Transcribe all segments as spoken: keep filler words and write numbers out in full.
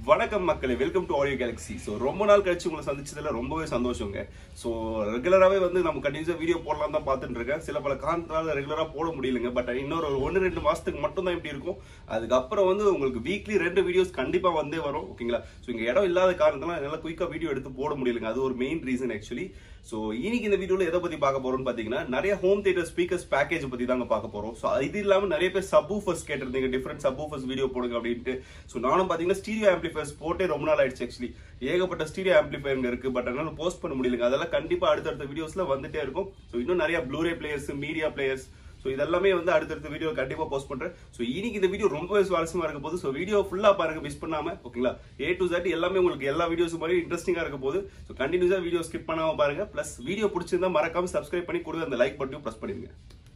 வணக்கம் மக்களே, welcome to audio galaxy. So ரொம்ப நாள் கழிச்சு உங்களை சந்திச்சதுல ரொம்பவே சந்தோஷங்க. ஸோ ரெகுலராகவே வந்து நம்ம கண்டினியூஸாக வீடியோ போடலாம் தான் பார்த்துட்டு இருக்கேன். சில பல காரணத்தால ரெகுலராக போட முடியலங்க. பட் இன்னொரு ஒன்று ரெண்டு மாசத்துக்கு மட்டும் தான் இப்படி இருக்கும். அதுக்கப்புறம் வந்து உங்களுக்கு வீக்லி ரெண்டு வீடியோஸ் கண்டிப்பாக வந்தே வரும். ஓகேங்களா? ஸோ இங்கே இடம் இல்லாத காரணத்தால என்னால் குயிக்காக வீடியோ எடுத்து போட முடியலங்க. அது ஒரு மெயின் ரீசன் ஆக்சுவலி. ஸோ இன்னைக்கு இந்த வீடியோவில் எதை பற்றி பார்க்க போறோம்னு பார்த்தீங்கன்னா, நிறைய ஹோம் தியேட்டர் ஸ்பீக்கர்ஸ் பேக்கேஜ் பற்றி தாங்க பார்க்க போறோம். ஸோ இது இல்லாமல் நிறைய பேர் சப்வூஃபர்ஸ் கேட்டிருந்தீங்க, டிஃப்ரெண்ட் சப்வூஃபர்ஸ் வீடியோ போடுங்க அப்படின்ட்டு. ஸோ நானும் பார்த்தீங்கன்னா ஸ்டீரியோ ஆம்பிளிஃபயர்ஸ் போட்டே ரொம்ப நாள் ஆயிடுச்சு ஆக்சுவலி. ஏகப்பட்ட ஸ்டீரியோ ஆம்பிளிஃபயர் இருக்கு, பட் அதனால போஸ்ட் பண்ண முடியலங்க. அதெல்லாம் கண்டிப்பா அடுத்தடுத்த வீடியோஸ்ல வந்துட்டே இருக்கும். ஸோ இன்னும் நிறைய Blu-ray players, media players, so இதெல்லாமே வந்து அடுத்தடுத்த வீடியோ கண்டிப்பா போஸ்ட் பண்றேன். ஸோ இன்னைக்கு இந்த வீடியோ ரொம்பவே சுவாரஸ்யமா இருக்க போது. ஸோ வீடியோ ஃபுல்லா பாருங்க, மிஸ் பண்ணாம. ஓகேங்களா? ஏ டு Z எல்லாமே உங்களுக்கு எல்லா வீடியோஸ் மாதிரி இன்ட்ரெஸ்டிங்கா இருக்க போது. ஸோ கண்டினியூஸா வீடியோ ஸ்கிப் பண்ணாம பாருங்க. பிளஸ் வீடியோ பிடிச்சிருந்தா மறக்காம சப்ஸ்கிரைப் பண்ணி கூட அந்த லைக் பட்டனையும் பிரஸ் பண்ணிடுங்க.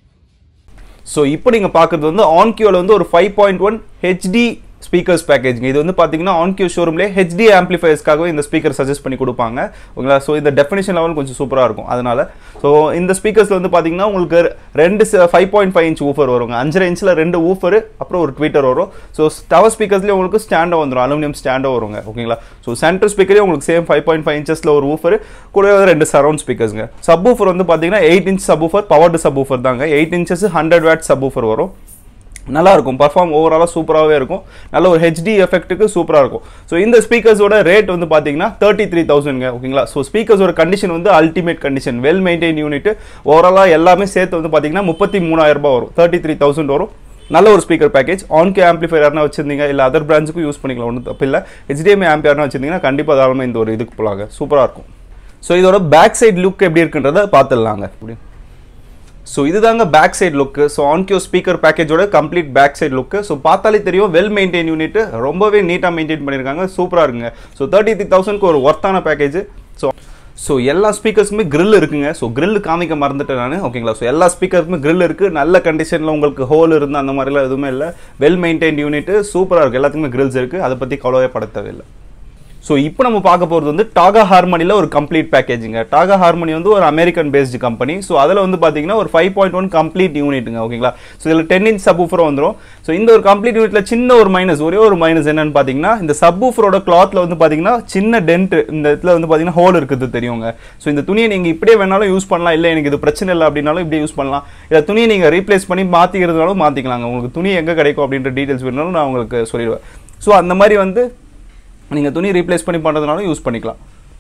ஸோ இப்போ நீங்கள் பார்க்குறது வந்து ஆன்கியோவில் வந்து ஒரு five point one HD speakers package. இது வந்து பார்த்தீங்கன்னா ஆன்கியோ ஷோரூம்லேயே ஹெச்டி ஆம்பிளிஃபயர்ஸ்க்காகவே இந்த ஸ்பீக்கர் சஜஸ்ட் பண்ணி கொடுப்பாங்க. ஓகேங்களா? ஸோ இந்த டெஃபினேஷன் லெவல் கொஞ்சம் சூப்பராக இருக்கும். அதனால ஸோ இந்த ஸ்பீக்கர்ஸில் வந்து பார்த்தீங்கன்னா உங்களுக்கு ரெண்டு five point five inch woofer வருங்க. அஞ்சரை இன்ச்சில் ரெண்டு ஊஃபர், அப்புறம் ஒரு ட்வீட்டர் வரும். ஸோ டவர் ஸ்பீக்கர்ஸ்லேயே உங்களுக்கு ஸ்டாண்டோ வந்துடும், அலுமினியம் ஸ்டாண்டோ வருங்க. ஓகேங்களா? ஸோ சென்டர் ஸ்பீக்கரே உங்களுக்கு சேம் ஃபைவ் பாயிண்ட் ஃபைவ் இன்ச்சஸில் ஒரு ஊஃபர், கூட ரெண்டு சரௌண்ட் ஸ்பீக்கர்ஸ்ங்க. சப் ஊஃபர் வந்து பார்த்தீங்கன்னா eight inch subwoofer, powered subwoofer தாங்க. Eight inches hundred watt subwoofer வரும். நல்லா இருக்கும், பர்ஃபார்ம் ஓவராலாக சூப்பராகவே இருக்கும். நல்ல ஒரு ஹெச்டி எஃபெக்ட்டுக்கு சூப்பராக இருக்கும். ஸோ இந்த ஸ்பீக்கர்ஸோட ரேட் வந்து பார்த்தீங்கன்னா தேர்ட்டி த்ரீ தௌசண்ட்ங்க. ஓகேங்களா? ஸோ ஸ்பீக்கர்ஸோட கண்டிஷன் வந்து ultimate condition, well maintain unit. ஓவராலாக எல்லாமே சேர்த்து வந்து பார்த்தீங்கன்னா முப்பத்தி மூணாயிரம் ரூபாய் வரும், தேர்ட்டி த்ரீ தௌசண்ட் வரும். நல்ல ஒரு ஸ்பீக்கர் பேக்கேஜ். ஆன்கியோ ஆம்பிளிஃபயர் யாருனா வச்சிருந்தீங்க, இல்லை அதர் பிராண்ட்ஸுக்கும் யூஸ் பண்ணிக்கலாம், ஒன்றும் தப்பு இல்லை. ஹெச்டிஎம்ஐ ஆம்ப் யாருனா வச்சிருந்தீங்கன்னா கண்டிப்பாக தாராளமாக இந்த ஒரு இதுக்கு போகலாங்க, சூப்பராக இருக்கும். ஸோ இதோட பேக் சைட் லுக் எப்படி இருக்குன்றதை பார்த்துடலாங்க. அப்படி ஸோ இதுதாங்க back side look. So Onkyo speaker பேக்கேஜோட complete back side look. So பார்த்தாலே தெரியும், வெல் மெயின்டைன் யூனிட், ரொம்பவே நீட்டாக மெயின்டைன் பண்ணியிருக்காங்க, சூப்பராக இருக்குங்க. ஸோ தேர்ட்டி த்ரீ தௌசண்ட்க்கு ஒரு ஒர்த்தான பேக்கேஜ். ஸோ ஸோ எல்லா ஸ்பீக்கர்ஸுமே கிரில் இருக்குங்க. ஸோ கிரில் காமிக்க மறந்துட்டேன் நான். ஓகேங்களா? ஸோ எல்லா ஸ்பீக்கருக்குமே கிரில் இருக்குது. நல்ல கண்டிஷனில் உங்களுக்கு ஹோல் இருந்து அந்த மாதிரிலாம் எதுவுமே இல்லை. வெல் மெயின்டைன் யூனிட், சூப்பராக இருக்குது. எல்லாத்துக்குமே கிரில்ஸ் இருக்குது. அதை பற்றி கவலையே பட தேவையில்லை. ஸோ இப்போ நம்ம பார்க்க போகிறது வந்து டாகா ஹார்மனியில் ஒரு கம்ப்ளீட் பேக்கேஜிங்க. டாகா ஹார்மனி வந்து ஒரு அமெரிக்கன் பேஸ்டு கம்பெனி. ஸோ அதில் வந்து பார்த்தீங்கன்னா ஒரு ஃபைவ் பாயிண்ட் ஒன் கம்ப்ளீட் யூனிட்டுங்க. ஓகேங்களா? ஸோ இதில் டென் இன்ச் சப் ஊஃபரும் வந்துடும். ஸோ இந்த ஒரு கம்ப்ளீட் யூனிட்டில் சின்ன ஒரு மைனஸ், ஒரே ஒரு மைனஸ் என்னன்னு பார்த்தீங்கன்னா, இந்த சப் ஊஃபரோட கிளாத்தில் வந்து பார்த்தீங்கன்னா சின்ன டென்ட், இந்த இடத்துல வந்து பார்த்தீங்கன்னா ஹோல் இருக்குது தெரியுங்க. ஸோ இந்த துணியை நீங்கள் இப்படியே வேணாலும் யூஸ் பண்ணலாம், இல்லை எனக்கு இது பிரச்சனை இல்லை அப்படின்னாலும் இப்படி யூஸ் பண்ணலாம். இல்லை துணியை நீங்கள் ரீப்ளேஸ் பண்ணி மாற்றிக்கிறதுனாலும் மாற்றிக்கலாங்க. உங்களுக்கு துணி எங்கே கிடைக்கும் அப்படின்ற டீட்டெயில்ஸ் வேணாலும் நான் உங்களுக்கு சொல்லிடுவேன். ஸோ அந்த மாதிரி வந்து நீங்கள் துணி ரீப்ளேஸ் பண்ணி பண்ணுறதுனாலும் யூஸ் பண்ணிக்கலாம்.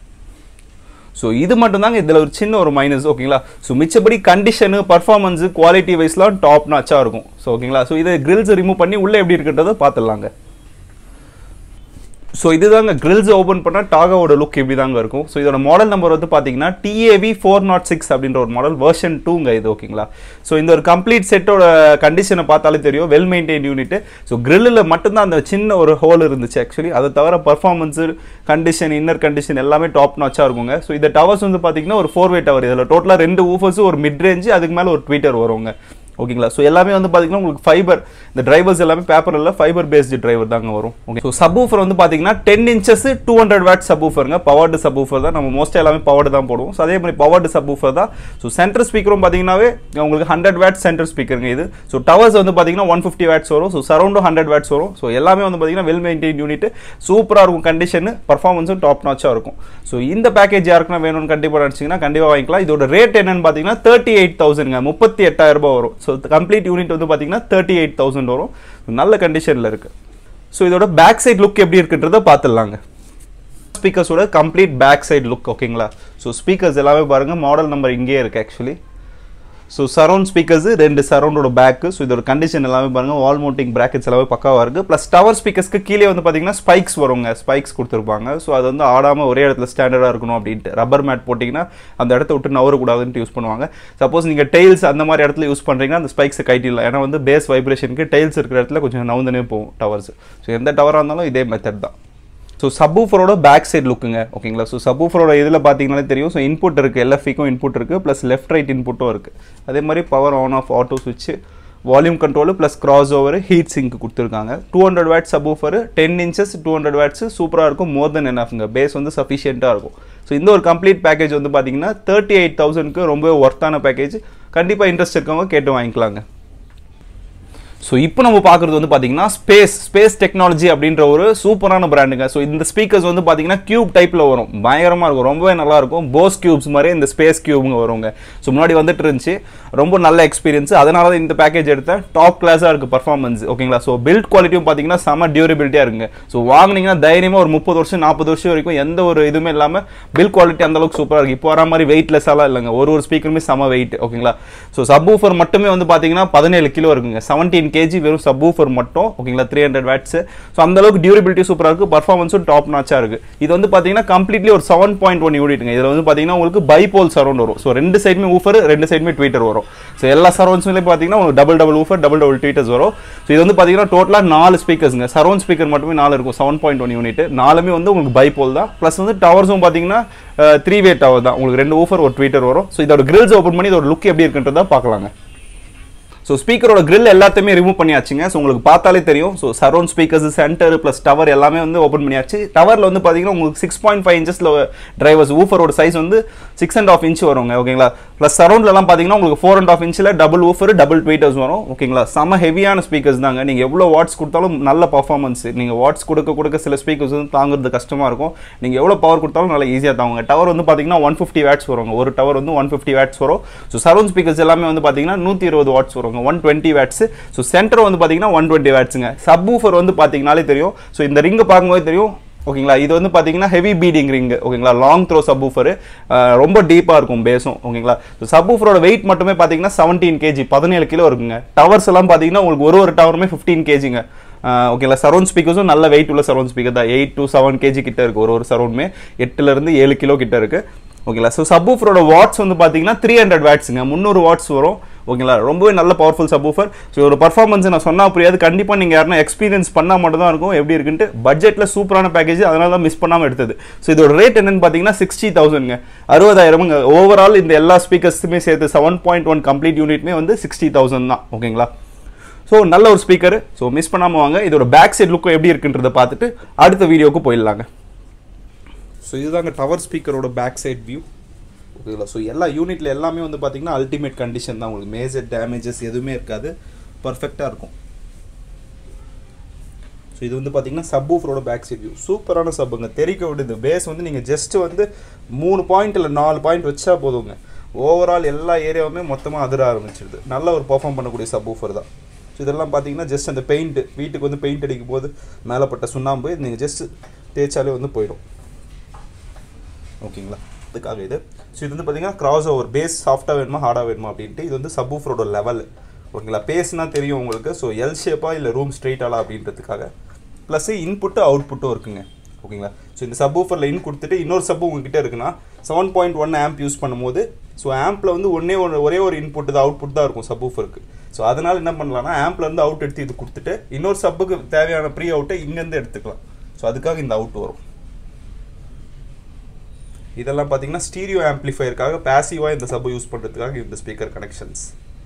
ஸோ இது மட்டும் தாங்க இதில் ஒரு சின்ன ஒரு மைனஸ். ஓகேங்களா? ஸோ மிச்சப்படி கண்டிஷனு, பர்ஃபார்மன்ஸு, குவாலிட்டி வைஸ்லாம் டாப் நாச்சாக இருக்கும். ஸோ ஓகேங்களா? ஸோ இதை கிரில்ஸ் ரிமூவ் பண்ணி உள்ளே எப்படி இருக்குன்றதை பார்த்துடலாங்க. ஸோ இதுதாங்க கிரில்ஸ் ஓப்பன் பண்ணால் டாகாவோட லுக் எப்படி தாங்க இருக்கும். ஸோ இதோட மாடல் நம்பர் வந்து பார்த்தீங்கன்னா T A V four naught six அப்படின்ற ஒரு மாடல், வெர்ஷன் டூங்க இது. ஓகேங்களா? ஸோ இந்த ஒரு கம்ப்ளீட் செட்டோட கண்டிஷனை பார்த்தாலே தெரியும், வெல் மெயின்டைன் யூனிட். ஸோ கிரில்லில் மட்டும்தான் அந்த சின்ன ஒரு ஹோல் இருந்துச்சு ஆக்சுவலி. அதை தவிர பர்ஃபார்மன்ஸு, கண்டிஷன், இன்னர் கண்டிஷன் எல்லாமே டாப் நாச்சாக இருக்குங்க. ஸோ இந்த டவர்ஸ் வந்து பார்த்தீங்கன்னா ஒரு ஃபோர் வே டவர். இதில் டோட்டலாக ரெண்டு ஊஃபர்ஸ், ஒரு மிட் ரேஞ்சு, அதுக்கு மேலே ஒரு ட்வீட்டர் வருவாங்க. ஓகேங்களா? ஸோ எல்லாமே வந்து பார்த்தீங்கன்னா உங்களுக்கு ஃபைபர், இந்த டிரைவர்ஸ் எல்லாமே பேப்பர் இல்லை, ஃபைபர் பேஸ்டு டிரைவர் தாங்க வரும். ஓகே. ஸோ சப் ஊஃபர் வந்து பார்த்தீங்கன்னா ten inches two hundred watt sub ஊஃபருங்க. பவர்டு சப் ஊஃபர் தான், நம்ம மோஸ்ட்டாக எல்லாமே பவர்டு தான் போடுவோம். ஸோ அதே மாதிரி பவர்டு சப் ஊஃபர் தான். ஸோ சென்டர் ஸ்பீக்கரும் பார்த்தீங்கன்னாவே உங்களுக்கு ஹண்ட்ரட் வேட் சென்டர் ஸ்பீக்கருங்க இது. ஸோ டவர்ஸ் வந்து பார்த்தீங்கன்னா ஒன் ஃபிஃப்டி வேட்ஸ் வரும். ஸோ சரௌண்டும் ஹண்ட்ரட் வேட்ஸ் வரும். ஸோ எல்லாமே வந்து பார்த்தீங்கன்னா வெல் மெயின்டைன் யூனிட், சூப்பராக இருக்கும். கண்டிஷன், பர்ஃபார்மன்ஸும் டாப் நாச்சாக இருக்கும். ஸோ இந்த பேக்கேஜ் யாருக்குன்னா வேணும்னு கண்டிப்பாக நினச்சிங்கன்னா கண்டிப்பாக வாங்கிக்கலாம். இதோட ரேட் என்னன்னு பார்த்தீங்கன்னா தேர்ட்டி எயிட் தௌசண்ட்ங்க, முப்பத்தி எட்டாயிரம் ரூபாய் வரும். ஸோ கம்ப்ளீட் யூனிட் வந்து பார்த்தீங்கன்னா தேர்ட்டி எயிட் தௌசண்ட் வரும். நல்ல கண்டிஷனில் இருக்கு. ஸோ இதோட பேக் சைட் லுக் எப்படி இருக்குன்றதை பார்த்துடலாங்க. ஸ்பீக்கர்ஸோட கம்ப்ளீட் பேக் சைட் லுக். ஓகேங்களா? ஸோ ஸ்பீக்கர்ஸ் எல்லாமே பாருங்க, மாடல் நம்பர் இங்கே இருக்கு ஆக்சுவலி. ஸோ சரௌண்ட் ஸ்பீக்கர்ஸ் ரெண்டு சரௌண்டோட பேக்கு. ஸோ இதோட கண்டிஷன் எல்லாமே பாருங்க, வால் மவுண்டிங் பிராக்கெட்ஸ் எல்லாமே பக்காவாக இருக்குது. ப்ளஸ் டவர் ஸ்பீக்கர்ஸ்க்கு கீழே வந்து பார்த்தீங்கன்னா ஸ்பைக்ஸ் வருங்க, ஸ்பைக்ஸ் கொடுத்துருப்பாங்க. ஸோ அது வந்து ஆடாமல் ஒரே இடத்துல ஸ்டாண்டர்டாக இருக்கணும் அப்படின்ட்டு. ரப்பர் மேட் போட்டிங்கன்னா அந்த இடத்த விட்டு நவரக்கூடாதுன்ட்டு யூஸ் பண்ணுவாங்க. சப்போஸ் நீங்கள் டெயில்ஸ் அந்த மாதிரி இடத்துல யூஸ் பண்ணுறீங்கன்னா அந்த ஸ்பைக்ஸை கைட்டிடலாம். ஏன்னா வந்து பேஸ் வைப்ரேஷனுக்கு டெயில்ஸ் இருக்கிற இடத்துல கொஞ்சம் நவுந்தனே போகும் டவர்ஸ். ஸோ எந்த டவராக இருந்தாலும் இதே மெத்தட் தான். ஸோ சப்வூஃபரோட பேக் சைட் லுக்குங்க. ஓகேங்களா? ஸோ சப்வூஃபரோட இதில் பார்த்தீங்கன்னாலே தெரியும். ஸோ இன்புட் இருக்குது, எல்எஃப்இக்கும் இன்புட் இருக்குது, ப்ளஸ் லெஃப்ட் ரைட் இன்புட்டும் இருக்குது. அதே மாதிரி பவர் ஆன் ஆஃப் ஆட்டோ சுவிட்ச், volume control, plus crossover, heat sink கொடுத்துருக்காங்க. Two hundred watt subwoofer, ten inches two hundred watts, சூப்பராக இருக்கும். மோர் தென் எனாஃப்ங்க, பேஸ் வந்து சஃபிஷியண்ட்டாக இருக்கும். ஸோ இந்த ஒரு கம்ப்ளீட் பேக்கேஜ் வந்து பார்த்தீங்கன்னா தேர்ட்டி எயிட் தௌசண்ட்க்கு ரொம்ப ஒர்த்தான பேக்கேஜ். கண்டிப்பாக இன்ட்ரெஸ்ட் இருக்கவங்க கேட்டு வாங்கிக்கலாங்க. ஸோ இப்போ நம்ம பார்க்குறது வந்து பார்த்தீங்கன்னா ஸ்பேஸ் ஸ்பேஸ் டெக்னாலஜி அப்படின்ற ஒரு சூப்பரான பிராண்டுங்க. ஸோ இந்த ஸ்பீக்கர்ஸ் வந்து பார்த்தீங்கன்னா கியூப் டைப்பில் வரும், பயங்கரமாக இருக்கும், ரொம்பவே நல்லா இருக்கும். போஸ் கியூப்ஸ் மாதிரி இந்த ஸ்பேஸ் கியூப்ங்க வருங்க. ஸோ முன்னாடி வந்துட்டு இருந்துச்சு, ரொம்ப நல்ல எக்ஸ்பீரியன்ஸ். அதனால தான் இந்த பேக்கேஜ் எடுத்தேன். டாப் கிளாஸாக இருக்குது பர்ஃபார்மன்ஸ், ஓகேங்களா. ஸோ பில்ட் குவாலிட்டியும் பார்த்தீங்கன்னா செம டியூரபிலிட்டியாக இருக்குங்க. ஸோ வாங்கினீங்கன்னா தைரியமாக ஒரு முப்பது வருஷம் நாற்பது வருஷம் வரைக்கும் எந்த ஒரு இதுவுமே இல்லாமல் பில்ட் குவாலிட்டி அந்த அளவுக்கு சூப்பராக இருக்குது. இப்போ வர மாதிரி வெயிட்லெஸ்ஸாலாம் இல்லைங்க, ஒரு ஒரு ஸ்பீக்கருமே செம வெயிட், ஓகேங்களா. ஸோ சப்வூஃபர் மட்டுமே வந்து பார்த்தீங்கன்னா பதினேழு கிலோ இருக்குங்க, செவன்டீன் கேஜி வெறும் சப்வூஃபர் மட்டும், ஓகேங்களா. Three hundred watts. ஸோ அந்த அளவுக்கு டியூரபிலிட்டி சூப்பராக இருக்குது, பர்ஃபார்மன்ஸும் டாப் நாச்சாக இருக்குது. இது வந்து பார்த்தீங்கன்னா கம்ப்ளீட்லி ஒரு செவன் பாயிண்ட் ஒன் யூனிட்டுங்க. இதில் வந்து பார்த்தீங்கன்னா உங்களுக்கு பைபோல் சரௌண்ட் வரும். ஸோ ரெண்டு சைடுமே ஊஃபர், ரெண்டு சைடுமே ட்வீட்டர் வரும். ஸோ எல்லா சரௌண்ட்ஸ்லேயும் பார்த்தீங்கன்னா உங்களுக்கு double double woofer, double double tweeters வரும். ஸோ இது வந்து பார்த்தீங்கன்னா டோட்டலாக நாலு ஸ்பீக்கர்ஸுங்க. சரௌண்ட் ஸ்பீக்கர் மட்டுமே நாலு இருக்கும், செவன் பாயிண்ட் ஒன் யூனிட். நாலுமே வந்து உங்களுக்கு பைபோல் தான். ப்ளஸ் வந்து டவர்ஸும் பார்த்தீங்கன்னா த்ரீ வே டவர் தான். உங்களுக்கு ரெண்டு ஊஃபர் ஒரு ட்வீட்டர் வரும். ஸோ இதோட கிரில்ஸ் ஓப்பன் பண்ணி இதோட லுக் எப்படி இருக்குன்றதா பார்க்கலாங்க. ஸோ ஸ்பீக்கரோட கிரில் எல்லாத்தையுமே ரிமூவ் பண்ணியாச்சுங்க. ஸோ உங்களுக்கு பார்த்தாலே தெரியும். So surround speakers, centre plus tower எல்லாமே வந்து ஓப்பன் பண்ணியாச்சு. டவரில் வந்து பார்த்தீங்கன்னா உங்களுக்கு சிக்ஸ் பாயிண்ட் ஃபைவ் இன்ச்சஸில் டிரைவர்ஸ், ஊஃபரோட சைஸ் வந்து சிக்ஸ் அண்ட் ஆஃப் இன்ச் வருங்க, ஓகேங்களா. ப்ளஸ் சரௌண்ட்லலாம் பார்த்தீங்கன்னா உங்களுக்கு ஃபோர் அண்ட் ஆஃப் இன்ச்சில் டபுள் ஊஃபர், டபுள் ட்வீட்டர்ஸ் வரும், ஓகேங்களா. செம ஹெவியான ஸ்பீக்கர்ஸ் தாங்க. நீங்கள் எவ்வளோ வாட்ஸ் கொடுத்தாலும் நல்ல பர்ஃபார்மன்ஸ். நீங்கள் வாட்ஸ் கொடுக்க கொடுக்க சில ஸ்பீக்கர்ஸ் வந்து தாங்குறது கஷ்டமாக இருக்கும். நீங்கள் எவ்வளோ பவர் கொடுத்தாலும் நல்லா ஈஸியாக தாங்குங்க. டவர் வந்து பார்த்தீங்கன்னா ஒன் ஃபிஃப்டி வாட்ஸ் வருங்க, ஒரு டவர் வந்து ஒன் ஃபிஃப்டி வாட்ஸ் வரும். ஸோ சரௌண்ட் ஸ்பீக்கர்ஸ் எல்லாமே வந்து பார்த்தீங்கன்னா நூற்றி இருபது வாட்ஸ் வருங்க, one twenty watts. So centre வந்து பார்த்தீங்கன்னா ஒன் டுவெண்ட்டி வாட்ஸுங்க. சப்வூஃபர் வந்து பார்த்தீங்கனாலே தெரியும். ஸோ இந்த ரிங்கை பார்க்கும்போது தெரியும், ஓகேங்களா. இது வந்து பார்த்தீங்கன்னா ஹெவி பீடிங் ரிங், ஓகேங்களா. லாங் த்ரோ சப்வூஃபர், ரொம்ப டீப்பாக இருக்கும் பேஸும், ஓகேங்களா. ஸோ சப்வூஃபரோட வெயிட் மட்டுமே பார்த்தீங்கன்னா செவன்டீன் கேஜி, பதினேழு கிலோ இருக்குங்க. டவர்ஸ் எல்லாம் பார்த்தீங்கன்னா உங்களுக்கு ஒரு ஒரு டவருமே ஃபிஃப்டீன் கேஜிங்க, ஓகேங்களா. சரௌண்ட் ஸ்பீக்கர்ஸும் நல்ல வெயிட் உள்ள சரௌண்ட் ஸ்பீக்கர் தான். எயிட் டு செவன் கேஜி கிட்ட இருக்கு, ஒரு ஒரு சரௌண்டுமே எட்டுலேருந்து ஏழு கிலோ கிட்ட இருக்கு, ஓகேங்களா. ஸோ சப்வூஃபரோட வாட்ஸ் வந்து பார்த்தீங்கன்னா த்ரீ ஹண்ட்ரட் வாட்ஸுங்க, முந்நூறு வாட்ஸ் வரும், ஓகேங்களா. ரொம்பவே நல்ல பவர்ஃபுல் சப்வூஃபர். ஸோ ஒரு பர்ஃபார்மன்ஸ் நான் சொன்னால் புரியாது, கண்டிப்பாக நீங்கள் யாருன்னா எக்ஸ்பீரியன்ஸ் பண்ணால் மட்டும் தான் இருக்கும் எப்படி இருக்குன்ட்டு. பட்ஜெட்டில் சூப்பரான பேக்கேஜ், அதனால தான் மிஸ் பண்ணாமல் எடுத்தது. ஸோ இதோட ரேட் என்னன்னு பார்த்தீங்கன்னா சிக்ஸ்டி தௌசண்ட்ங்க, அறுபதாயிரமுங்க. ஓவரால் இந்த எல்லா ஸ்பீக்கர்ஸுமே சேர்த்து செவன் பாயிண்ட் ஒன் கம்ப்ளீட் யூனிட்மே வந்து சிக்ஸ்டி தௌசண்ட் தான், ஓகேங்களா. ஸோ நல்ல ஒரு ஸ்பீக்கர். ஸோ மிஸ் பண்ணாமல் வாங்க. இதோட பேக் சைட் லுக்கும் எப்படி இருக்குன்றதை பார்த்துட்டு அடுத்த வீடியோக்கு போயிடலாங்க. ஸோ இதுதாங்க டவர் ஸ்பீக்கரோட பேக் சைட் வியூ, ஓகேங்களா. ஸோ எல்லா யூனிட்ல எல்லாமே வந்து பார்த்தீங்கன்னா அல்டிமேட் கண்டிஷன் தான், உங்களுக்கு மேஜர் டேமேஜஸ் எதுவுமே இருக்காது, பர்ஃபெக்டாக இருக்கும். ஸோ இது வந்து பார்த்தீங்கன்னா சப்வூஃபரோட பேக் சைட் வியூ, சூப்பரான சப்புங்க, தெரிக்க விடுது. பேஸ் வந்து நீங்கள் ஜஸ்ட் வந்து மூணு பாயிண்ட் இல்லை நாலு பாயிண்ட் வச்சா போதுங்க, ஓவரால் எல்லா ஏரியாவுமே மொத்தமாக அதிர ஆரம்பிச்சிடுது. நல்ல ஒரு பர்ஃபார்ம் பண்ணக்கூடிய சப்வூஃபர் தான். ஸோ இதெல்லாம் பார்த்தீங்கன்னா ஜஸ்ட் அந்த பெயிண்ட், வீட்டுக்கு வந்து பெயிண்ட் அடிக்கும் போது மேலப்பட்ட சுண்ணாம்பு நீங்கள் ஜஸ்ட் தேய்ச்சாலே வந்து போயிடும், ஓகேங்களா. அதுக்காக இது. ஸோ இது வந்து பார்த்தீங்கன்னா கிராஸ் ஓவர், பேஸ் சாஃப்டாக வேணுமா ஹார்டாக வேணுமா அப்படின்ட்டு. இது வந்து சப்வூஃபரோட லெவல், ஓகேங்களா. பேஸ்னா தெரியும் உங்களுக்கு. ஸோ எல் ஷேப்பாக இல்லை ரூம் ஸ்ட்ரெயிட்டாலா அப்படின்றதுக்காக. ப்ளஸ் இன்புட்டு அவுட்புட்டும் இருக்குங்க, ஓகேங்களா. ஸோ இந்த சப்வூஃபரில் இன் கொடுத்துட்டு இன்னொரு சப்பு உங்ககிட்ட இருக்குன்னா seven point one amp use பண்ணும்போது, ஸோ ஆம்பில் வந்து ஒன்றே ஒன்று ஒரே ஒரு இன்புட் தான், அவுட்புட் தான் இருக்கும் சப்வூஃபருக்கு. ஸோ அதனால் என்ன பண்ணலாம்னா ஆம்ப்லேருந்து அவுட் எடுத்து இது கொடுத்துட்டு இன்னொரு சப்புக்கு தேவையான ப்ரீ அவுட்டை இங்கேருந்து எடுத்துக்கலாம். ஸோ அதுக்காக இந்த அவுட் வரும். இதெல்லாம் பார்த்தீங்கன்னா ஸ்டீரியோ ஆம்பிளிஃபயருக்காக பேசிவாக இந்த சப்பு யூஸ் பண்ணுறதுக்காக இந்த ஸ்பீக்கர் கனெக்ஷன்ஸ்.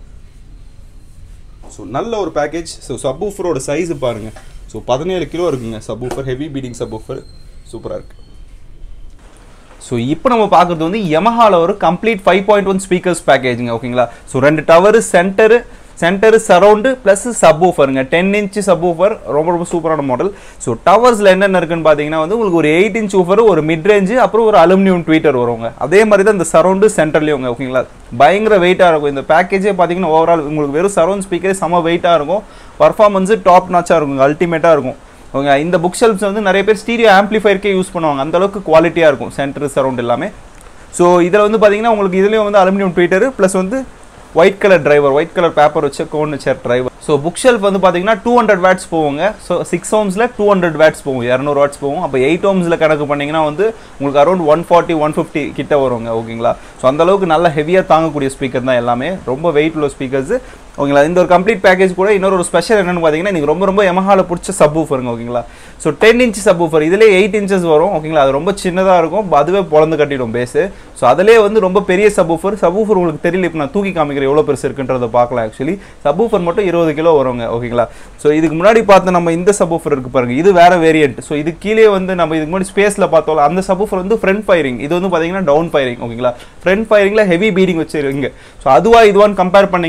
ஸோ நல்ல ஒரு பேக்கேஜ். ஸோ சப்வூஃபரோட சைஸு பாருங்கள். ஸோ பதினேழு கிலோ இருக்குங்க சப்வூஃபர், ஹெவி பீடிங் சப்வூஃபர், சூப்பராக இருக்குது. ஸோ இப்போ நம்ம பார்க்குறது வந்து யமஹாவில் ஒரு complete five point one speakers பேக்கேஜுங்க, ஓகேங்களா. ஸோ ரெண்டு tower, centre centre surround plus சப்வூஃபருங்க, டென் இன்ச் சப்வூஃபர், ரொம்ப ரொம்ப சூப்பரான மாடல். ஸோ டவர்ஸில் என்னென்ன இருக்குன்னு பார்த்தீங்கன்னா வந்து உங்களுக்கு ஒரு எயிட் இன்ச் ஊஃபர், ஒரு மிட் ரேஞ்சு, அப்புறம் ஒரு அலுமினியம் ட்வீட்டர் வருவாங்க. அதே மாதிரி தான் இந்த சரௌண்டு சென்டர்லேயும், ஓகேங்களா. பயங்கர வெயிட்டாக இருக்கும் இந்த பேக்கேஜே. பார்த்தீங்கன்னா ஓவரால் உங்களுக்கு வெறும் சரௌண்ட் ஸ்பீக்கரே செம வெயிட்டாக இருக்கும், பர்ஃபார்மன்ஸு டாப் நாச்சாக இருக்கும், அல்டிமேட்டாக இருக்கும், ஓகே. இந்த புக் ஷெல்ஃப்ஸ் வந்து நிறைய பேர் ஸ்டீரியோ ஆம்பிளிஃபயருக்கே யூஸ் பண்ணுவாங்க, அந்த அளவுக்கு குவாலிட்டியாக இருக்கும் சென்டர் சரௌண்ட் எல்லாமே. ஸோ இதில் வந்து பார்த்தீங்கன்னா உங்களுக்கு இதுலேயும் வந்து அலுமினியம் ட்வீட்டர் ப்ளஸ் வந்து white colour driver, white colour paper வச்ச கோன் சேர் டிரைவர். ஸோ புக் ஷெல்ஃப் வந்து பார்த்தீங்கன்னா டூ ஹண்ட்ரட் வாட்ஸ் போவோங்க. ஸோ சிக்ஸ் ஓம்ஸில் டூ ஹண்ட்ரட் வாட்ஸ் போகும், இரநூறு வாட்ஸ் போகும். அப்போ எயிட் ஓம்ஸில் கணக்கு பண்ணிங்கன்னா வந்து உங்களுக்கு around one forty one fifty கிட்ட வருங்க, ஓகேங்களா. ஸோ அந்தளவுக்கு நல்ல ஹெவியாக தாங்கக்கூடிய ஸ்பீக்கர் தான் எல்லாமே, ரொம்ப வெயிட் உள்ள ஸ்பீக்கர்ஸ், ஓகேங்களா. இந்த ஒரு கம்ப்ளீட் பேக்கேஜ் கூட இன்னொரு ஒரு ஸ்பெஷல் என்னென்னு பார்த்தீங்கன்னா நீங்கள் ரொம்ப ரொம்ப யமஹாவில் பிடிச்ச சப்வூஃபருங்க, ஓகேங்களா. ஸோ டென் இன்ச் சப்வூஃபர், இதிலே எயிட் இன்ச்சஸ் வரும், ஓகேங்களா. அது ரொம்ப சின்னதாக இருக்கும், அதுவே பொழந்து கட்டிடும் பேஸு. ஸோ அதிலே வந்து ரொம்ப பெரிய சப்வூஃபர். சப்வூஃபர் உங்களுக்கு தெரியல, இப்போ நான் தூக்கி காமிக்கிறேன் எவ்வளோ பெருசு இருக்குன்றதை பார்க்கலாம். ஆக்சுவலி சப்வூஃபர் மட்டும் இருபது கிலோ வருங்க, ஓகேங்களா. ஸோ இதுக்கு முன்னாடி பார்த்து நம்ம இந்த சப்வூஃபர் இருக்கு பாருங்க, இது வேற வேரியன்ட். ஸோ இது கீழே வந்து நம்ம இதுக்கு முன்னாடி ஸ்பேஸில் பார்த்தோம், அந்த சப்வூஃபர் வந்து ஃப்ரண்ட் ஃபயரிங், இது வந்து பார்த்தீங்கன்னா டவுன் ஃபயரிங், ஓகேங்களா. ஃப்ரண்ட் ஃபயரிங்கில் ஹெவி பீடிங் வச்சிருக்கீங்க. ஸோ அதுவா இதுவான்னு கம்பேர் பண்ணிங்கன்னா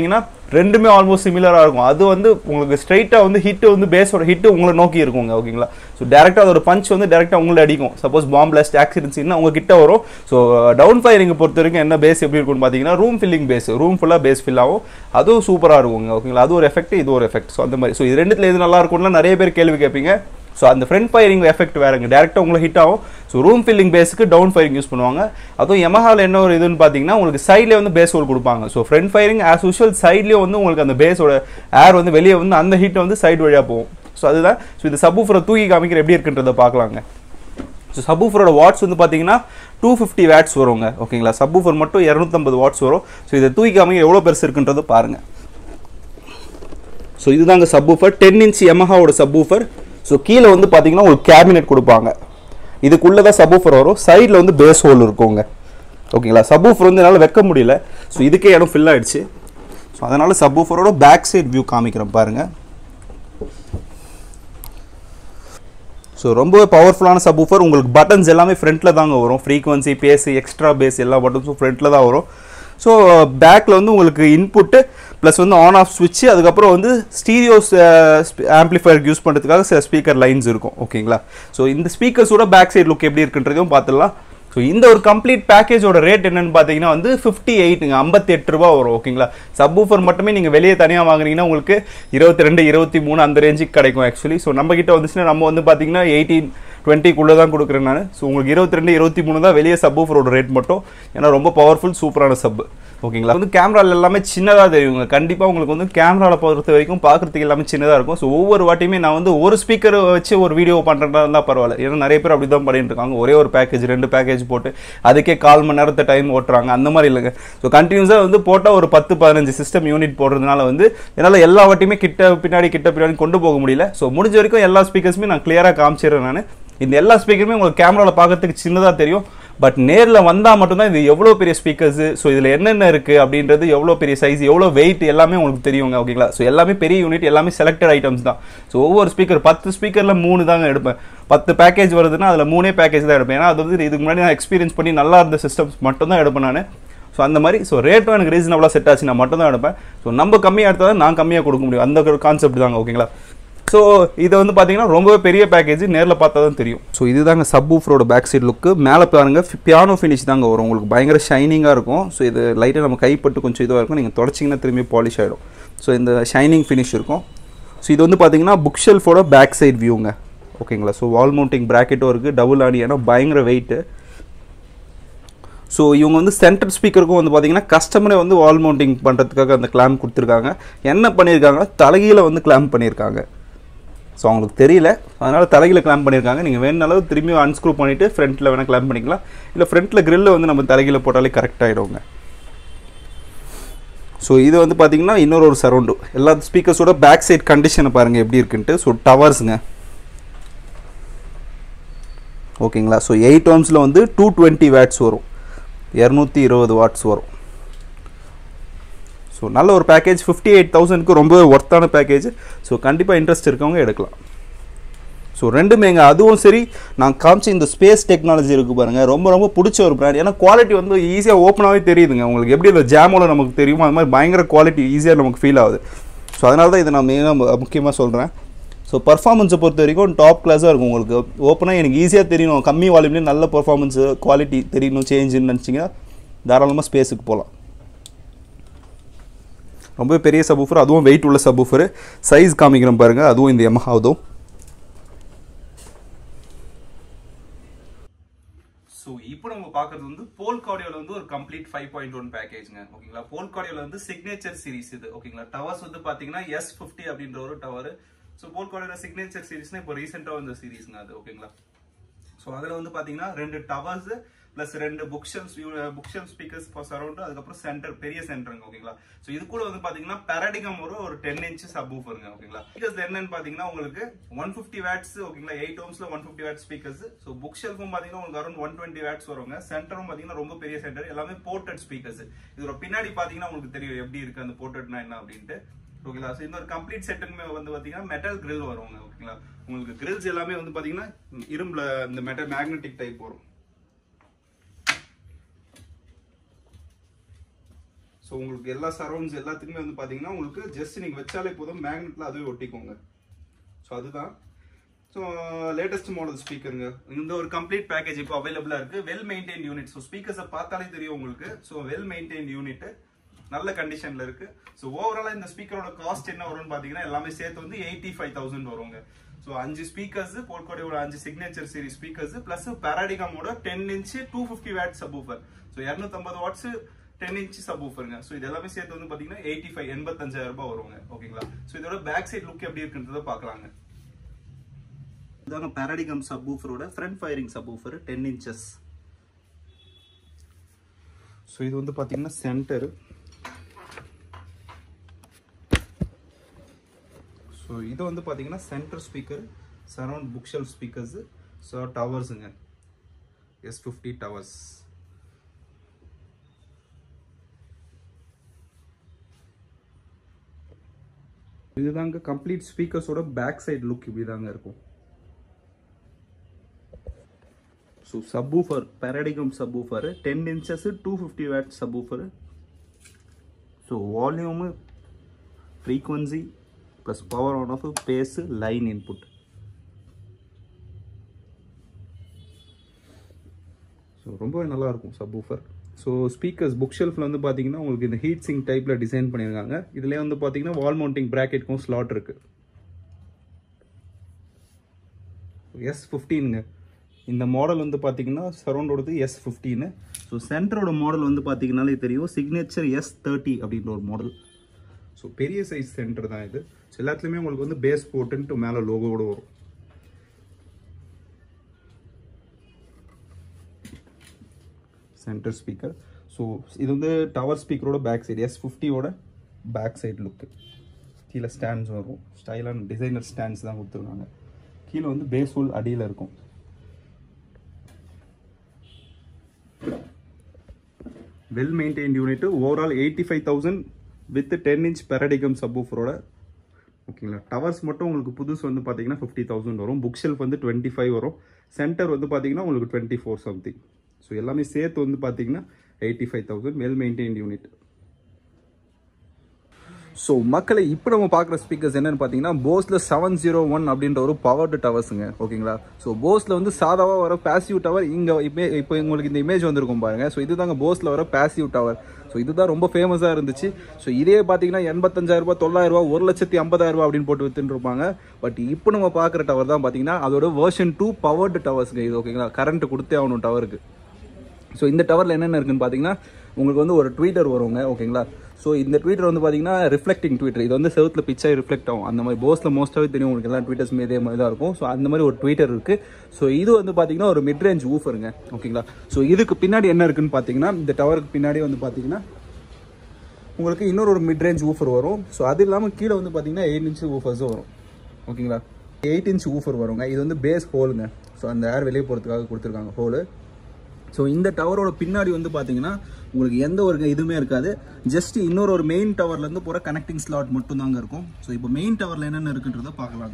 ரெண்டுமே ஆல்மோஸ்ட் சிமிலராக இருக்கும். அது வந்து உங்களுக்கு ஸ்ட்ரைட்டாக வந்து ஹிட் வந்து பேஸோட ஹிட் உங்களை நோக்கி இருக்குங்க. ஓகேங்களா? ஸோ டேரெக்டாக அதோட பஞ்ச் வந்து டேரெக்டாக உங்களை அடிக்கும். சப்போஸ் பாம் பிளாஸ்ட் ஆக்சிடென்ட்ஸ்னா உங்க கிட்ட வரும். ஸோ டவுன் ஃபயரிங்கை பொறுத்த வரைக்கும் என்ன பேஸ் எப்படி இருக்கும்னு பார்த்தீங்கன்னா ரூம் ஃபில்லிங் பேஸ், ரூம் ஃபுல்லாக பேஸ் ஃபில் ஆகும். அதுவும் சூப்பராக இருக்குங்க. ஓகேங்களா? அது ஒரு எஃபெக்ட், இது ஒரு எஃபெக்ட். ஸோ அந்த மாதிரி ஸோ இது ரெண்டுத்துல எது நல்லா இருக்கும்னா நிறைய பேர் கேள்வி கேட்பீங்க. ஸோ அந்த ஃப்ரண்ட் ஃபயரிங் எஃபெக்ட் வேறுங்க, டேரெக்டாக உங்களுக்கு ஹிட் ஆகும். ஸோ ரூம் ஃபில்லிங் பேஸுக்கு டவுன் ஃபயரிங் யூஸ் பண்ணுவாங்க. அதுவும் Yamahaல என்ன ஒரு இதுன்னு பார்த்தீங்கன்னா உங்களுக்கு சைட்லேயே வந்து பேஸ் ஹோல் கொடுப்பாங்க. So front firing as usual சைட்லேயே வந்து உங்களுக்கு அந்த பேஸோட ஏர் வந்து வெளியே வந்து அந்த ஹீட் வந்து சைடு வழியாக போகும். ஸோ அதுதான். ஸோ இந்த சப்வூஃபரை தூக்கி காமிக்கிற எப்படி இருக்குன்றதை பார்க்கலாங்க. ஸோ சப்வூஃபரோட வாட்ஸ் வந்து பார்த்தீங்கன்னா டூ ஃபிஃப்டி வாட்ஸ் வருங்க. ஓகேங்களா? சப்வூஃபர் மட்டும் இரநூத்தம்பது வாட்ஸ் வரும். ஸோ இதை தூக்கி காமிக்கிற எவ்வளோ பெருசு இருக்குன்றதை பாருங்கள். ஸோ இதுதாங்க சப்வூஃபர், டென் இன்ச் Yamahaவோட சப்வூஃபர். ஸோ கீழே வந்து பார்த்தீங்கன்னா உங்களுக்கு கேபினெட் கொடுப்பாங்க. இதுக்குள்ளே தான் சப்வூஃபர் வரும். சைடில் வந்து பேஸ் ஹோல் இருக்குங்க. ஓகேங்களா? சப்வூஃபர் வந்து என்னால் வைக்க முடியல. ஸோ இதுக்கே இடம் ஃபில் ஆகிடுச்சு. ஸோ அதனால் சப்வூஃபரோட பேக் சைட் வியூ காமிக்கிறேன் பாருங்கள். ஸோ ரொம்பவே பவர்ஃபுல்லான சப்வூஃபர். உங்களுக்கு பட்டன்ஸ் எல்லாமே ஃப்ரண்ட்டில் தாங்க வரும். ஃப்ரீக்வன்சி, பேஸ், எக்ஸ்ட்ரா பேஸ் எல்லா பட்டன்ஸும் ஃப்ரண்ட்டில் தான் வரும். ஸோ பேக்கில் வந்து உங்களுக்கு இன்புட்டு ப்ளஸ் வந்து ஆன் ஆஃப் ஸ்விட்ச்சு, அதுக்கப்புறம் வந்து ஸ்டீரியோஸ் ஆம்பிளிஃபயருக்கு யூஸ் பண்ணுறதுக்காக சில ஸ்பீக்கர் லைன்ஸ் இருக்கும். ஓகேங்களா? ஸோ இந்த ஸ்பீக்கர்ஸோட பேக் சைட் லுக் எப்படி இருக்குன்றதையும் பார்த்துடலாம். ஸோ இந்த ஒரு கம்ப்ளீட் பேக்கேஜோட ரேட் என்னன்னு பார்த்தீங்கன்னா வந்து ஃபிஃப்டி எயிட்டுங்க ஐம்பத்தி எட்டு ரூபா வரும். ஓகேங்களா? சப்வூஃபர் மட்டுமே நீங்கள் வெளியே தனியாக வாங்குறீங்கன்னா உங்களுக்கு இருபத்தி ரெண்டு இருபத்தி மூணு அந்த ரேஞ்சுக்கு கிடைக்கும் ஆக்சுவலி. ஸோ நம்ம கிட்ட வந்துச்சுன்னா நம்ம வந்து பார்த்தீங்கன்னா எயிட்டீன் டுவெண்ட்டிக்குள்ளே தான் கொடுக்குறேன் நான். ஸோ உங்களுக்கு இருபத்தி ரெண்டு இருபத்தி மூணு தான் வெளியே சப்வூஃபரோட ரேட் மட்டும். ஏன்னா ரொம்ப பவர்ஃபுல் சூப்பரான சப். ஓகேங்களா? வந்து கேமராவில் எல்லாமே சின்னதாக தெரியுங்க. கண்டிப்பாக உங்களுக்கு வந்து கேமராவில் பொறுத்த வரைக்கும் பார்க்குறதுக்கு எல்லாமே சின்னதாக இருக்கும். ஸோ ஒவ்வொரு வாட்டியுமே நான் வந்து ஒரு ஸ்பீக்கர் வச்சு ஒரு வீடியோ பண்ணுறதா இருந்தால் பரவாயில்ல. ஏன்னா நிறைய பேர் அப்படி தான் பண்ணிட்டு இருக்காங்க. ஒரே ஒரு பேக்கேஜ் ரெண்டு பேக்கேஜ் போட்டு அதுக்கே கால் மணி நேரத்தை டைம் ஓட்டுறாங்க. அந்த மாதிரி இல்லைங்க. ஸோ கண்டினியூஸாக வந்து போட்டால் ஒரு பத்து பதினஞ்சு சிஸ்டம் யூனிட் போடுறதுனால வந்து என்னால் எல்லா வாட்டியுமே கிட்ட பின்னாடி கிட்ட பின்னாடி கொண்டு போக முடியல. ஸோ முடிஞ்ச வரைக்கும் எல்லா ஸ்பீக்கர்ஸுமே நான் கிளியராக காமிச்சிடுறேன். நான் இந்த எல்லா ஸ்பீக்கருமே உங்களுக்கு கேமராவில் பார்க்கறதுக்கு சின்னதாக தெரியும். பட் நேரில் வந்தால் மட்டும்தான் இது எவ்வளோ பெரிய ஸ்பீக்கர்ஸு, ஸோ இதில் என்னென்ன இருக்குது அப்படின்றது, எவ்வளோ பெரிய சைஸ், எவ்வளோ வெயிட் எல்லாமே உங்களுக்கு தெரியுங்க. ஓகேங்களா? ஸோ எல்லாமே பெரிய யூனிட், எல்லாமே செலக்டட் ஐட்டம்ஸ் தான். ஸோ ஒவ்வொரு ஸ்பீக்கர் பத்து ஸ்பீக்கரில் மூணு தாங்க எடுப்பேன். பத்து பேக்கேஜ் வருதுன்னா அதில் மூணே பேக்கேஜ் தான் எடுப்பேன். ஏன்னா அது வந்து இதுக்கு முன்னாடி நான் எக்ஸ்பீரியன்ஸ் பண்ணி நல்லா இருந்த சிஸ்டம்ஸ் மட்டும் தான் எடுப்பேன் நான். ஸோ அந்த மாதிரி ஸோ ரேட்டும் எனக்கு ரீசனபிளாக செட் ஆச்சு, நான் மட்டும் தான் எடுப்பேன். ஸோ நம்ம கம்மியாக எடுத்தால் தான் நான் கம்மியாக கொடுக்க முடியும். அந்த ஒரு கான்செப்ட் தாங்க. ஓகேங்களா? ஸோ இதை வந்து பார்த்தீங்கன்னா ரொம்பவே பெரிய பேக்கேஜ், நேரில் பார்த்தா தான் தெரியும். ஸோ இதுதாங்க சப்வூஃபரோட பேக் சைடு லுக்கு. மேலே பாருங்கள் பியானோ ஃபினிஷ் தாங்க வரும். உங்களுக்கு பயங்கர ஷைனிங்காக இருக்கும். ஸோ இது லைட்டாக நம்ம கைப்பட்டு கொஞ்சம் இதுவாக இருக்கும். நீங்கள் தொடச்சிங்கன்னா திரும்பி பாலிஷ் ஆகிடும். ஸோ இந்த ஷைனிங் ஃபினிஷ் இருக்கும். ஸோ இது வந்து பார்த்தீங்கன்னா புக் ஷெல்ஃபோட பேக் சைட் வியூங்க. ஓகேங்களா? ஸோ வால் மவுண்டிங் ப்ராக்கெட்டும் இருக்குது, டபுள் ஆடி, ஏன்னா பயங்கர வெயிட்டு. ஸோ இவங்க வந்து சென்டர் ஸ்பீக்கருக்கும் வந்து பார்த்தீங்கன்னா கஸ்டமரே வந்து வால் மவுண்டிங் பண்ணுறதுக்காக அந்த கிளாம்ப் கொடுத்துருக்காங்க. என்ன பண்ணியிருக்காங்கன்னா தலைகீழ வந்து கிளாம்ப் பண்ணியிருக்காங்க. ஸோ அவங்களுக்கு தெரியல, அதனால் தலையில் கிளாம்ப் பண்ணியிருக்காங்க. நீங்கள் வேணுனாலும் திரும்பி அன்ஸ்க்ரூ பண்ணிவிட்டு ஃப்ரண்ட்டில் வேணால் கிளாம்ப் பண்ணிக்கலாம். இல்லை ஃப்ரண்ட்டில் கிரில்லை வந்து நம்ம தலையில் போட்டாலே கரெக்ட் ஆகிடுங்க. ஸோ இது வந்து பார்த்தீங்கன்னா இன்னொரு ஒரு சரௌண்டு. எல்லா ஸ்பீக்கர்ஸோட பேக் சைட் கண்டிஷனை பாருங்கள் எப்படி இருக்குன்ட்டு. ஸோ டவர்ஸுங்க. ஓகேங்களா? ஸோ எயிட் ஓம்ஸில் வந்து டூ டுவெண்ட்டி வாட்ஸ் வரும், இரநூத்தி இருபது வாட்ஸ் வரும். ஸோ நல்ல ஒரு பேக்கேஜ். ஃபிஃப்டி எயிட் தௌசண்ட்க்கு ரொம்பவே ஒர்த்தான பேக்கேஜ். ஸோ கண்டிப்பாக இன்ட்ரெஸ்ட் இருக்கவங்க எடுக்கலாம். ஸோ ரெண்டுமேங்க. அதுவும் சரி, நான் காமிச்ச இந்த ஸ்பேஸ் டெக்னாலஜி இருக்குது பாருங்கள், ரொம்ப ரொம்ப பிடிச்ச ஒரு பிராண்ட். ஏன்னா குவாலிட்டி வந்து ஈஸியாக ஓப்பனாகவே தெரியுதுங்க. உங்களுக்கு எப்படி இந்த ஜாமோவில் நமக்கு தெரியுமோ அது மாதிரி பயங்கர குவாலிட்டி ஈஸியாக நமக்கு ஃபீல் ஆகுது. ஸோ அதனால தான் இதை நான் மெயினாக முக்கியமாக சொல்கிறேன். ஸோ பர்ஃபார்மன்ஸை பொறுத்த வரைக்கும் டாப் கிளாஸாக இருக்கும். உங்களுக்கு ஓப்பனாக எனக்கு ஈஸியாக தெரியணும், கம்மி வால்யூம்லேயே நல்ல பர்ஃபார்மன்ஸு குவாலிட்டி தெரியணும், சேஞ்சுன்னு நினச்சிங்கன்னா தாராளமாக ஸ்பேஸுக்கு போகலாம். ரொம்ப பெரிய சப்வூஃபர், அதுவும் வெயிட் உள்ள சப்வூஃபர். சைஸ் காமிக்கிறோம் பாருங்கள், அதுவும் இந்த Yamaha அதுவும். ஸோ இப்போ நம்ம பார்க்கறது வந்து போல்க் ஆடியோவில் வந்து ஒரு கம்ப்ளீட் ஃபைவ் பாயிண்ட் ஒன் பேக்கேஜ்ங்க. ஓகேங்களா? போல்க் ஆடியோவில் வந்து சிக்னேச்சர் சீரிஸ் இது. ஓகேங்களா? டவர்ஸ் வந்து பார்த்தீங்கன்னா எஸ் ஃபிஃப்டி அப்படின்ற ஒரு டவர். ஸோ போல்க் ஆடியோவில் சிக்னேச்சர் சீரிஸ்னா இப்போ ரீசெண்டாக வந்த சீரிஸ்ங்க அது. ஓகேங்களா? ஸோ அதில் வந்து பார்த்தீங்கன்னா ரெண்டு டவர்ஸ் ப்ளஸ் ரெண்டு book shelf book shelf speakers for surround, அதுக்கப்புறம் சென்டர் பெரிய சென்டருங்க. ஓகேங்களா? ஸோ இது கூட வந்து பார்த்தீங்கன்னா பேரடிகம் ஒரு ஒரு டென் இன்ச் சப்வூஃபருங்க. ஓகேங்களா? ஸ்பீக்கர்ஸ் என்னன்னு பார்த்தீங்கன்னா உங்களுக்கு ஒன் ஃபிஃப்டி வாட்ஸ். ஓகேங்களா? எயிட் ஓம்ஸ்ல one fifty watt speakers. So book ஷெல்ஃபும் பார்த்தீங்கன்னா உங்களுக்கு அரௌண்ட் ஒன் டுவெண்ட்டி வாட்ஸ் வருங்க. சென்டரும் பார்த்தீங்கன்னா ரொம்ப பெரிய சென்டர், எல்லாமே போர்ட்டட் ஸ்பீக்கர்ஸ். இதோட பின்னாடி பார்த்தீங்கன்னா உங்களுக்கு தெரியும் எப்படி இருக்கு அந்த போர்ட்டட்னா என்ன அப்படின்ட்டு. ஓகேங்களா? ஸோ இந்த ஒரு கம்ப்ளீட் செட்டுமே வந்து பார்த்தீங்கன்னா மெட்டல் கிரில் வருவாங்க. ஓகேங்களா? உங்களுக்கு கிரில்ஸ் எல்லாமே வந்து பார்த்தீங்கன்னா இரும்புல இந்த மெட்டல் மேக்னெட்டிக் டைப் வரும். ஸோ உங்களுக்கு எல்லா சரௌண்ட்ஸ் எல்லாத்துக்குமே வந்து பார்த்தீங்கன்னா உங்களுக்கு ஜஸ்ட் நீங்கள் வச்சாலே போதும், மேக்னெட்டில் அதுவே ஒட்டிக்கோங்க. ஸோ அதுதான் ஸோ லேட்டஸ்ட் மாடல் ஸ்பீக்கருங்க. இந்த ஒரு கம்ப்ளீட் பேக்கேஜ் இப்போ அவைலபிளாக இருக்குது. Well maintain unit. ஸோ ஸ்பீக்கர்ஸை பார்த்தாலே தெரியும் உங்களுக்கு. ஸோ வெல் மெயின்டைன் யூனிட்டு, நல்ல கண்டிஷனில் இருக்குது. ஸோ ஓவராலாக இந்த ஸ்பீக்கரோட காஸ்ட் என்ன வரும்னு பார்த்தீங்கன்னா எல்லாமே சேர்த்து வந்து எயிட்டி ஃபைவ் தௌசண்ட் வருங்க. ஸோ அஞ்சு ஸ்பீக்கர்ஸ், போல்கோடையோட அஞ்சு சிக்னேச்சர் சீரிஸ் ஸ்பீக்கர்ஸ் பிளஸ் பாராடிகாமோட ten inch two fifty watt subwoofer. So இரநூத்தம்பது வாட்ஸ் டென் இன்ச் சப்வூஃபருங்க. ஸோ இது எல்லாமே சேர்த்து வந்து பார்த்தீங்கன்னா எயிட்டி ஃபைவ் எண்பத்தஞ்சாயிரம் ரூபாய் வருவாங்க. ஓகேங்களா? ஸோ இதோட பேக் சைட் லுக் எப்படி இருக்குன்றதை பார்க்கலாங்க. இதாங்க பாராடிகாம் சப்வூஃபரோட front firing subwoofer ten inches. So இது வந்து பார்த்தீங்கன்னா சென்டர். ஸோ இது வந்து பார்த்தீங்கன்னா centre speaker, surround book shelf speakers. So டவர்ஸுங்க, எஸ் ஃபிஃப்டி டவர்ஸ். இதுதாங்க கம்ப்ளீட் ஸ்பீக்கர்ஸோட பேக் சைடு லுக் இப்படி தாங்க இருக்கும். So subwoofer, Paradigm subwoofer ten inches two fifty watt subwoofer. So volume, frequency plus power on off, bass, line input. So ரொம்பவே நல்லா இருக்கும் subwoofer. So speakers book ஷெல்ஃபில் வந்து பார்த்தீங்கன்னா உங்களுக்கு இந்த ஹீட் சிங்க் டைப்பில் டிசைன் பண்ணியிருக்காங்க. இதுலேயே வந்து பார்த்தீங்கன்னா வால் மவுண்டிங் ப்ராக்கெட்க்கும் ஸ்லாட் இருக்குது. எஸ் ஃபிஃப்டீனுங்க இந்த மாடல் வந்து பார்த்தீங்கன்னா சரௌண்டோடது எஸ் ஃபிஃப்டீனு. ஸோ சென்டரோட மாடல் வந்து பார்த்தீங்கன்னாலே தெரியும், சிக்னேச்சர் எஸ் தேர்ட்டி அப்படின்ற ஒரு மாடல். ஸோ பெரிய சைஸ் சென்டர் தான் இது. ஸோ எல்லாத்துலேயுமே உங்களுக்கு வந்து பேஸ் போட்டுன்ட்டு மேலே லோகோவோடு வரும். Centre speaker. ஸோ இது வந்து டவர் ஸ்பீக்கரோட பேக் சைடு, எஸ் ஃபிஃப்டியோட பேக் சைடு லுக்கு. கீழே ஸ்டாண்ட்ஸ் வரும், ஸ்டைலான டிசைனர் ஸ்டாண்ட்ஸ் தான் கொடுத்துருக்காங்க. கீழே வந்து பேஸ் ஹோல் அடியில் இருக்கும். Well maintain unit. Overall eighty five thousand with ten inch Paradigm சப்வூஃபரோட. ஓகேங்களா? டவர்ஸ் மட்டும் உங்களுக்கு புதுசு வந்து பார்த்தீங்கன்னா ஃபிஃப்டி தௌசண்ட் வரும். புக் ஷெல்ஃப் வந்து டுவெண்ட்டி ஃபைவ் வரும். சென்டர் வந்து பார்த்தீங்கன்னா உங்களுக்கு டுவெண்ட்டி ஃபோர் சம்திங். ஸோ எல்லாமே சேர்த்து வந்து பார்த்தீங்கன்னா eighty five thousand well maintain unit. So மக்களை இப்போ நம்ம பார்க்குற ஸ்பீக்கர்ஸ் என்னென்னு பார்த்தீங்கன்னா போஸில் செவன் ஜீரோ ஒன் அப்படின்ற ஒரு பவர்டு டவர்ஸுங்க. ஓகேங்களா? ஸோ போஸில் வந்து சாதாவாக வர பேசிவ் டவர் இங்கே இப்போ இப்போ உங்களுக்கு இந்த இமேஜ் வந்துருக்கும் பாருங்கள். ஸோ இதுதாங்க போஸில் வர பேசிவ் டவர். ஸோ இதுதான் ரொம்ப ஃபேமஸாக இருந்துச்சு. ஸோ இதே பார்த்தீங்கன்னா எண்பத்தஞ்சாயிரரூபா, தொள்ளாயிரரூபா, ஒரு லட்சத்தி ஐம்பதாயிரரூபா அப்படின்னு போட்டு வித்துட்டு இருப்பாங்க. பட் இப்போ நம்ம பார்க்குற டவர் தான் பார்த்தீங்கன்னா அதோட வெர்ஷன் டூ பவர்டு டவர்ஸுங்க இது. ஓகேங்களா? கரண்ட் கொடுத்தே ஆகணும் டவருக்கு. ஸோ இந்த டவரில் என்னென்ன இருக்குன்னு பார்த்தீங்கன்னா உங்களுக்கு வந்து ஒரு ட்வீட்டர் வருங்க. ஓகேங்களா? ஸோ இந்த ட்வீட்டர் வந்து பார்த்தீங்கன்னா ரிஃப்ளெக்டிங் ட்வீட்டர். இது வந்து செவுத்தில் பிச்சாக ரிஃப்ளெக்ட் ஆகும். அந்த மாதிரி போஸில் மோஸ்ட்டாகவே தெரியும் உங்களுக்கு, எல்லா ட்வீட்டர்ஸுமே இதே மாதிரி தான் இருக்கும். ஸோ அந்த மாதிரி ஒரு ட்வீட்டர் இருக்குது. ஸோ இது வந்து பார்த்தீங்கன்னா ஒரு மிட் ரேஞ்ச் ஊஃபருங்க. ஓகேங்களா? ஸோ இதுக்கு பின்னாடி என்ன இருக்குன்னு பார்த்தீங்கன்னா இந்த டவருக்கு பின்னாடி வந்து பார்த்தீங்கன்னா உங்களுக்கு இன்னொரு ஒரு மிட் ரேஞ்ச் ஊஃபர் வரும். ஸோ அது இல்லாமல் கீழே வந்து பார்த்தீங்கன்னா எயிட் இன்ச் ஊஃபர்ஸும் வரும். ஓகேங்களா? எயிட் இன்ச் ஊஃபர் வருங்க. இது வந்து பேஸ் ஹோலுங்க. ஸோ அந்த ஏர் வெளியே போகிறதுக்காக கொடுத்துருக்காங்க ஹோலு. ஸோ இந்த டவரோட பின்னாடி வந்து பார்த்தீங்கன்னா உங்களுக்கு எந்த ஒரு இதுவுமே இருக்காது. ஜஸ்ட் இன்னொரு ஒரு மெயின் டவர்லேருந்து போகிற கனெக்டிங் ஸ்லாட் மட்டும் தாங்க இருக்கும். ஸோ இப்போ மெயின் டவரில் என்னென்ன இருக்குன்றதை பார்க்கலாங்க.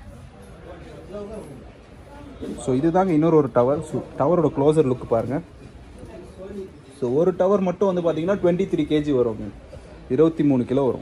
ஸோ இதுதாங்க இன்னொரு ஒரு டவர். ஸோ டவரோட க்ளோசர் லுக் பாருங்கள். ஸோ ஒரு டவர் மட்டும் வந்து பார்த்தீங்கன்னா டுவெண்ட்டி த்ரீ கேஜி வருங்க, இருபத்தி மூணு கிலோ வரும்.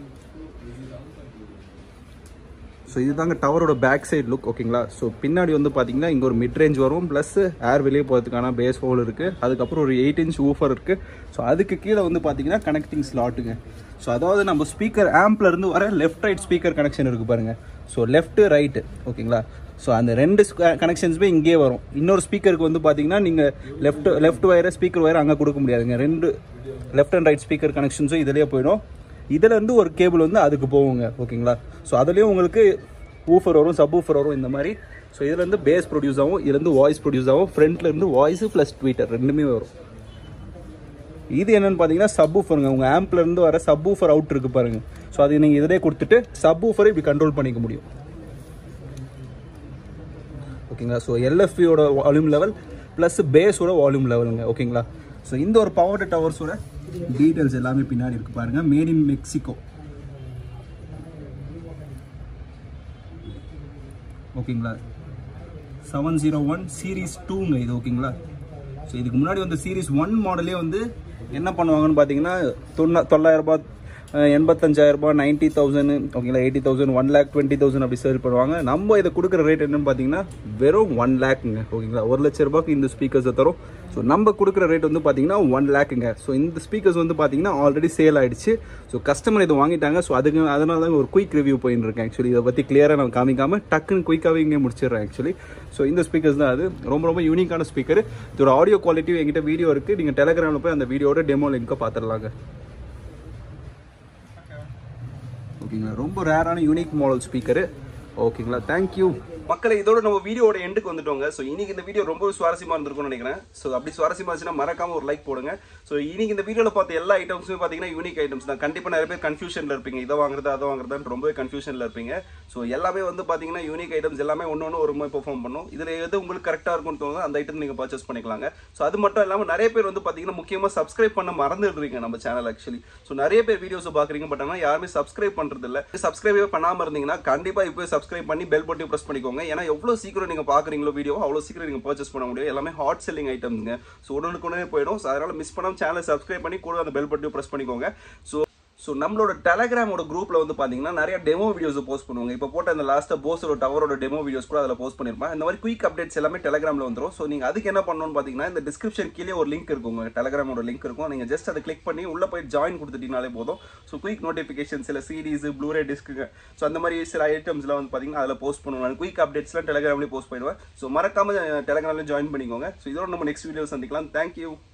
ஸோ இதுதாங்க டவரோட பேக் சைடு லுக். ஓகேங்களா? ஸோ பின்னாடி வந்து பார்த்தீங்கன்னா இங்கே ஒரு மிட் ரேஞ்ச் வரும், ப்ளஸ் ஏர் வெளியே போகிறதுக்கான பேஸ் ஹோல் இருக்குது. அதுக்கப்புறம் ஒரு எயிட் இன்ச் ஊஃபர் இருக்குது. ஸோ அதுக்கு கீழே வந்து பார்த்தீங்கன்னா கனெக்டிங் ஸ்லாட்டுங்க. ஸோ அதாவது நம்ம ஸ்பீக்கர் ஆம்ப்லேருந்து வர லெஃப்ட் ரைட் ஸ்பீக்கர் கனெக்ஷன் இருக்குது பாருங்கள். So left right. ஓகேங்களா? ஸோ அந்த ரெண்டு கனெக்ஷன்ஸுமே இங்கே வரும். இன்னொரு ஸ்பீக்கருக்கு வந்து பார்த்தீங்கன்னா நீங்கள் லெஃப்ட் லெஃப்ட் ஒயரை ஸ்பீக்கர் ஒயர் அங்கே கொடுக்க முடியாதுங்க. ரெண்டு லெஃப்ட் அண்ட் ரைட் ஸ்பீக்கர் கனெக்ஷன்ஸும் இதிலே போயிடும். இதிலேருந்து ஒரு கேபிள் வந்து அதுக்கு போகுங்க. ஓகேங்களா? ஸோ அதுலேயும் உங்களுக்கு ஊஃபர் வரும், சப் ஊஃபர் வரும் இந்த மாதிரி. ஸோ இதுலேருந்து பேஸ் ப்ரொடியூஸ் ஆகும், இதுலேருந்து வாய்ஸ் ப்ரொடியூஸ் ஆகும். ஃப்ரண்ட்லேருந்து வாய்ஸு ப்ளஸ் ட்வீட்டர் ரெண்டுமே வரும். இது என்னென்னு பார்த்தீங்கன்னா சப் ஊஃபருங்க. உங்கள் ஆம்ப்லேருந்து வர சப் ஊஃபர் அவுட் இருக்குது பாருங்கள். ஸோ அது நீங்கள் இதிலே கொடுத்துட்டு சப் ஊஃபரை இப்படி கண்ட்ரோல் பண்ணிக்க முடியும். ஓகேங்களா? ஸோ எல்எஃப்இயோட வால்யூம் லெவல் ப்ளஸ் பேஸோட வால்யூம் லெவலுங்க. ஓகேங்களா? ஸோ இந்த ஒரு பவர் டவர்ஸோட டீட்டெயில்ஸ் எல்லாமே பின்னாடி இருக்குது பாருங்கள். Made in Mexico. ஓகேங்களா? செவன் ஜீரோ ஒன் சீரீஸ் டூங்க இது. ஓகேங்களா? ஸோ இதுக்கு முன்னாடி வந்து சீரிஸ் ஒன் மாடலே வந்து என்ன பண்ணுவாங்கன்னு பார்த்தீங்கன்னா தொண்ணா தொள்ளாயிரம் ரூபாய் எண்பத்தஞ்சாயிரம் ரூபாய் நைன்ட்டி தௌசண்ட் ஓகேங்களா eighty thousand one lakh twenty thousand அப்படி சேல் பண்ணுவாங்க. நம்ம இதை கொடுக்குற ரேட் என்னன்னு பார்த்தீங்கன்னா வெறும் ஒன் லேக்குங்க ஓகேங்களா. ஒரு லட்ச ரூபாய்க்கு இந்த ஸ்பீக்கர்ஸை தரும். ஸோ நம்ம கொடுக்குற ரேட் வந்து பார்த்தீங்கன்னா ஒன் லேக்குங்க. ஸோ இந்த ஸ்பீக்கர்ஸ் வந்து பார்த்தீங்கன்னா ஆல்ரெடி சேல் ஆகிடுச்சு. ஸோ கஸ்டமர் இதை வாங்கிட்டாங்க. ஸோ அதுக்கு அதனால தான் ஒரு குயிக் ரிவ்யூ போயின்னு இருக்கேன். ஆக்சுவலி இதை பற்றி கிளியராக நான் காமிக்காமல் டக்குன்னு குயிக்காகவே இங்கே முடிச்சிடுறேன் ஆக்சுவலி. ஸோ இந்த ஸ்பீக்கர்ஸ் தான் அது ரொம்ப ரொம்ப யூனிக்கான ஸ்பீக்கர். இதோட ஆடியோ குவாலிட்டி எங்கிட்ட வீடியோ இருக்குது. நீங்கள் டெலிகிராமில் போய் அந்த வீடியோட டெமோ லிங்கை பார்த்துடலாங்க ஓகேங்களா. ரொம்ப ரேரான யூனிக் மாடல் ஸ்பீக்கரு ஓகேங்களா. தேங்க்யூ மக்களை. இதோட நம்ம வீடியோட எண்டுக்கு வந்துட்டோங்க. ஸோ இன்னைக்கு இந்த வீடியோ ரொம்ப சுவாரஸ்யமாக இருந்திருக்கும்னு நினைக்கிறேன். ஸோ அப்படி சுவாரஸ்யமாக இருந்துச்சுன்னா மறக்காம ஒரு லைக் போடுங்க. ஸோ இன்னைக்கு இந்த வீடியோவில் பார்த்த எல்லா ஐட்டம்ஸுமே பார்த்தீங்கன்னா யூனிக் ஐட்டம்ஸ் தான். கண்டிப்பாக நிறைய பேர் கன்ஃபியூஷனில் இருப்பீங்க, இதை வாங்குறது அதை வாங்குறதுன்னு ரொம்பவே கன்ஃபியூஷனில் இருப்பீங்க. ஸோ எல்லாமே வந்து பார்த்தீங்கன்னா யூனிக் ஐட்டம்ஸ் எல்லாமே ஒன்று ஒன்று ஒரு மாதிரி பெர்ஃபார்ம் பண்ணும். இதில் எது உங்களுக்கு கரெக்டாக இருக்கும்னு தோணுதோ அந்த ஐட்டம் நீங்கள் பர்ச்சேஸ் பண்ணிக்கலாங்க. ஸோ அது மட்டும் இல்லாமல் நிறைய பேர் வந்து பார்த்தீங்கன்னா முக்கியமாக சப்ஸ்கிரைப் பண்ண மறந்துடுறீங்க நம்ம சேனல் ஆக்சுவலி. ஸோ நிறைய பேர் வீடியோஸை பார்க்குறீங்க, பட் ஆனால் யாருமே சப்ஸ்கிரைப் பண்ணுறது இல்லை. சப்ஸ்கிரைபே பண்ணாமல் இருந்தீங்கன்னா கண்டிப்பாக இப்போ சப்ஸ்கிரைப் பண்ணி பெல் பட்டன் ப்ரெஸ் பண்ணிக்கோங்க. ஏன்னா எவ்வளோ சீக்கிரம் நீங்க பாக்குறீங்களோ வீடியோ அவ்வளோ சீக்கிரம் நீங்க பர்ச்சேஸ் பண்ண முடியும். எல்லாமே ஹாட் செல்லிங் ஐட்டம்ஸ்ங்க. ஸோ உடனுக்கு உடனே போயிடும். ஸோ அதனால மிஸ் பண்ணாம சேனலை சப்ஸ்கிரைப் பண்ணி கூட அந்த பெல் பட்டன் ப்ரெஸ் பண்ணிக்கோங்க. ஸோ ஸோ நம்மளோட டெலகிராமோட குரூப்ல வந்து பாத்தீங்கன்னா நிறைய டெமோ வீடியோஸ் போஸ்ட் பண்ணுவாங்க. இப்போ போட்ட அந்த லாஸ்ட்டாக போஸோட டவரோட டெமோ வீடியோஸ் கூட அதில் போஸ்ட் பண்ணிருப்பேன். இந்த மாதிரி குயிக் அப்டேட்ஸ் எல்லாமே டெலகிராமில் வந்துடும். ஸோ நீங்கள் அதுக்கு என்ன பண்ணணும்னு பார்த்தீங்கன்னா இந்த டிஸ்கிரிப்ஷன் கீழே ஒரு லிங்க் இருக்கும், டெலகிராமோட லிங்க் இருக்கும். நீங்கள் ஜஸ்ட் அதை கிளிக் பண்ணி உள்ள போய் ஜாயின் கொடுத்துட்டீங்கனாலே போதும். ஸோ குயிக் நோட்டிஃபிகேஷன் சில சீரிஸ் ப்ளூரே டிஸ்க்கு ஸோ அந்த மாதிரி சில ஐட்டம்ஸ்லாம் வந்து பார்த்தீங்கன்னா அதில் போஸ்ட் பண்ணுவாங்க. குயிக் அப்டேட்ஸ்லாம் டெலகிராம்லேயே போஸ்ட் பண்ணிடுவேன். ஸோ மறக்காம டெலகிராம்லேயே ஜாயின் பண்ணிக்கோங்க. ஸோ இதோட நம்ம நெக்ஸ்ட் வீடியோ சந்திக்கலாம். தேங்க்யூ.